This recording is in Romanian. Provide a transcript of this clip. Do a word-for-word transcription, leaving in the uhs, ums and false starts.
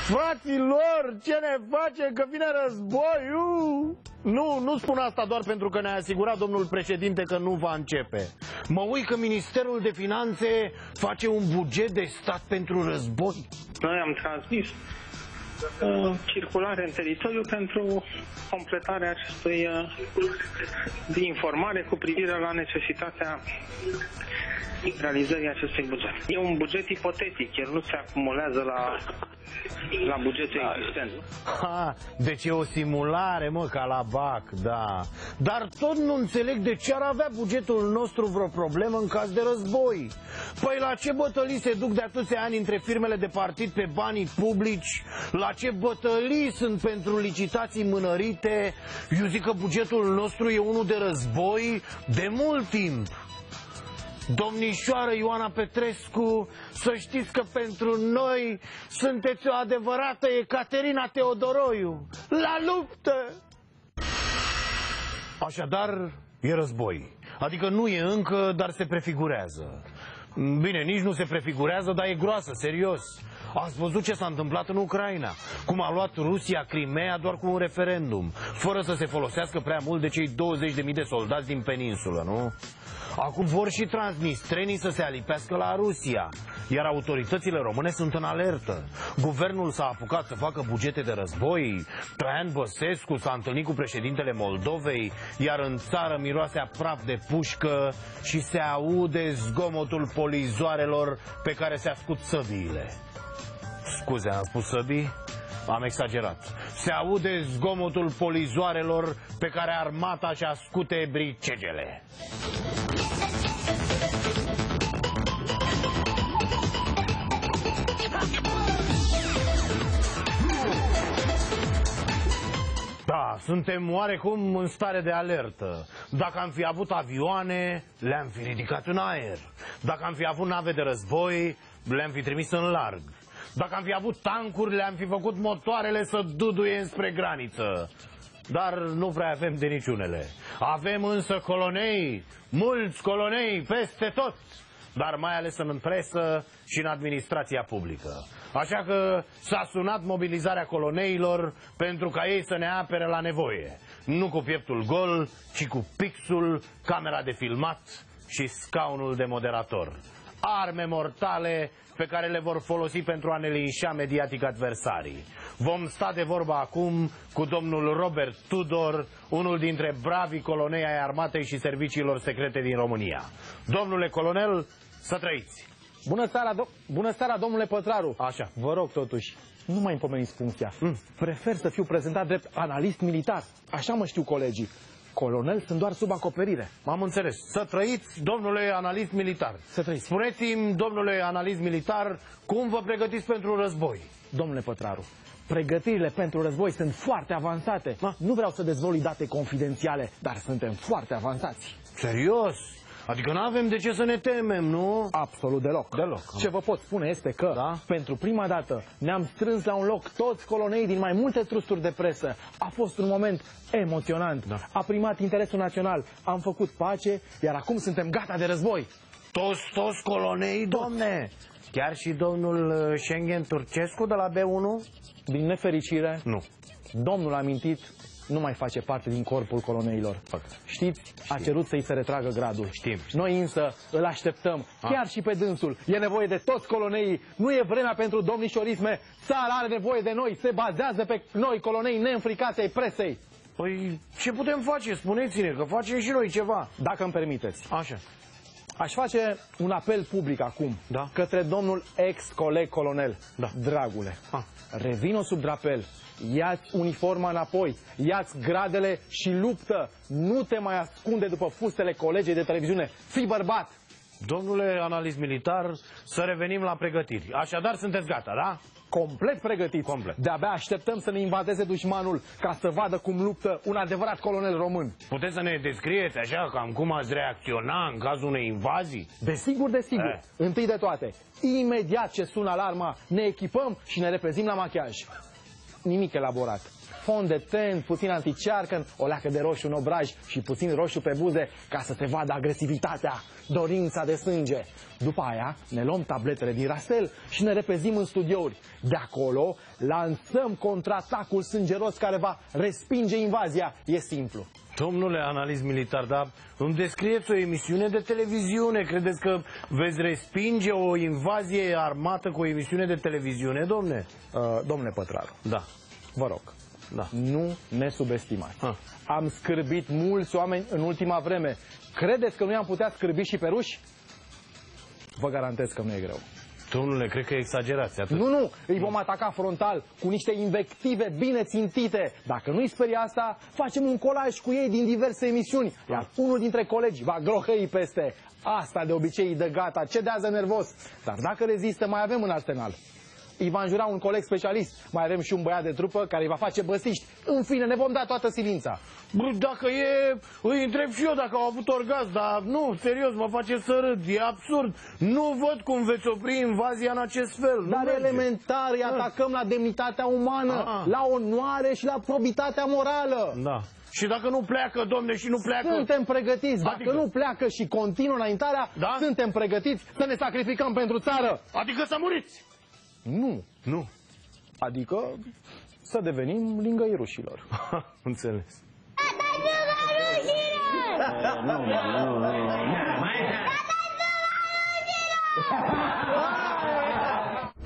Fraților, ce ne face că vine războiul? Nu, nu spun asta doar pentru că ne-a asigurat domnul președinte că nu va începe. Mă uit că Ministerul de Finanțe face un buget de stat pentru război. Noi am transmis uh, circulare în teritoriu pentru completarea acestui uh, de informare cu privire la necesitatea realizării acestui buget. E un buget ipotetic, el nu se acumulează la, la bugetul existent. Ha, deci e o simulare, mă, ca la B A C, da. Dar tot nu înțeleg de ce ar avea bugetul nostru vreo problemă în caz de război. Păi la ce bătălii se duc de atâția ani între firmele de partid pe banii publici? La ce bătălii sunt pentru licitații mânărite? Eu zic că bugetul nostru e unul de război de mult timp. Domnișoară Ioana Petrescu, să știți că pentru noi sunteți o adevărată Ecaterina Teodoroiu. La luptă! Așadar, e război. Adică nu e încă, dar se prefigurează. Bine, nici nu se prefigurează, dar e groasă, serios. Ați văzut ce s-a întâmplat în Ucraina? Cum a luat Rusia Crimea doar cu un referendum, fără să se folosească prea mult de cei douăzeci de mii de soldați din peninsulă, nu? Acum vor și transnistrenii să se alipească la Rusia, iar autoritățile române sunt în alertă. Guvernul s-a apucat să facă bugete de război, Traian Băsescu s-a întâlnit cu președintele Moldovei, iar în țară miroase a praf de pușcă și se aude zgomotul polizoarelor pe care se ascut săbiile. Scuze, am spus săbii? Am exagerat. Se aude zgomotul polizoarelor pe care armata și ascute bricegele. Da, suntem oarecum în stare de alertă. Dacă am fi avut avioane, le-am fi ridicat în aer. Dacă am fi avut nave de război, le-am fi trimis în larg. Dacă am fi avut tancuri, le-am fi făcut motoarele să duduie înspre graniță. Dar nu prea avem de niciunele. Avem însă colonei, mulți colonei peste tot, dar mai ales în presă și în administrația publică. Așa că s-a sunat mobilizarea coloneilor pentru ca ei să ne apere la nevoie. Nu cu pieptul gol, ci cu pixul, camera de filmat și scaunul de moderator. Arme mortale pe care le vor folosi pentru a ne linșa mediatic adversarii. Vom sta de vorbă acum cu domnul Robert Tudor, unul dintre bravii colonei ai armatei și serviciilor secrete din România. Domnule colonel, să trăiți! Bună seara, do Bună seara, domnule Pătraru! Așa. Vă rog totuși, nu mai împomeniți funcția. Mm. Prefer să fiu prezentat drept analist militar. Așa mă știu colegii. Colonel sunt doar sub acoperire. M-am înțeles. Să trăiți, domnule analist militar. Să trăiți. Spuneți-mi, domnule analist militar, cum vă pregătiți pentru război? Domnule Pătraru, pregătirile pentru război sunt foarte avansate. Ma? Nu vreau să dezvălui date confidențiale, dar suntem foarte avansați. Serios? Adică nu avem de ce să ne temem, nu? Absolut deloc. Deloc. Ce vă pot spune este că, da? pentru prima dată, ne-am strâns la un loc toți colonei din mai multe trusturi de presă. A fost un moment emoționant. Da. A primat interesul național. Am făcut pace, iar acum suntem gata de război. Toți, toți colonei, domne? Chiar și domnul Schengen Turcescu de la B unu? Din nefericire, nu. Domnul amintit nu mai face parte din corpul coloneilor. Știți, Știm. a cerut să-i se retragă gradul. Știm. Noi însă îl așteptăm, a. chiar și pe dânsul. E nevoie de toți coloneii, nu e vremea pentru domnișorisme. Țara are nevoie de noi, se bazează pe noi, colonei neînfricați ai presei. Păi, ce putem face? Spuneți-ne, că facem și noi ceva. Dacă îmi permiteți. Așa. Aș face un apel public acum, da? către domnul ex-coleg colonel. Da. Dragule, ah. revino sub drapel, ia-ți uniforma înapoi, ia-ți gradele și luptă. Nu te mai ascunde după fustele colegii de televiziune. Fii bărbat! Domnule analist militar, să revenim la pregătiri. Așadar, sunteți gata, da? Complet pregătiți. Complet. De-abia așteptăm să ne invadeze dușmanul ca să vadă cum luptă un adevărat colonel român. Puteți să ne descrieți așa, cam cum ați reacționa în cazul unei invazii? Desigur, desigur. Eh. Întâi de toate, imediat ce sună alarma, ne echipăm și ne reprezim la machiaj. nimic elaborat. Fond de ten, puțin anticearcăn, o leacă de roșu în obraj și puțin roșu pe buze ca să se vadă agresivitatea, dorința de sânge. După aia ne luăm tabletele din rastel și ne repezim în studiouri. De acolo lansăm contraatacul sângeros care va respinge invazia. E simplu. Domnule analist militar, dar îmi descrieți o emisiune de televiziune. Credeți că veți respinge o invazie armată cu o emisiune de televiziune, domne? Uh, domnule Pătraru, Da. vă rog, Da. nu ne subestimați. Ah. Am scârbit mulți oameni în ultima vreme. Credeți că nu i-am putea scârbi și pe ruși? Vă garantez că nu e greu. Domnule, cred că exagerați atât. Nu, nu, îi vom ataca frontal cu niște invective bine țintite. Dacă nu-i sperie asta, facem un colaj cu ei din diverse emisiuni, iar unul dintre colegi va grohăi peste. Asta de obicei îi dă gata, cedează nervos. Dar dacă rezistă, mai avem în arsenal. Îi va înjura un coleg specialist, mai avem și un băiat de trupă care îi va face băsiști. În fine, ne vom da toată silința. Bă, dacă e, îi întreb și eu dacă au avut orgasm, dar nu, serios, mă face să râd, e absurd. Nu văd cum veți opri invazia în acest fel. Dar nu elementar îi atacăm la demnitatea umană, Ah. la onoare și la probitatea morală. Da. Și dacă nu pleacă, domne, și nu pleacă... Suntem pregătiți. Dacă Adică? nu pleacă și continuă înaintarea, Da? suntem pregătiți să ne sacrificăm pentru țară. Adică să muriți! Nu. Nu. Adică să devenim lingăi rușilor. Înțeles. Nu, nu, nu.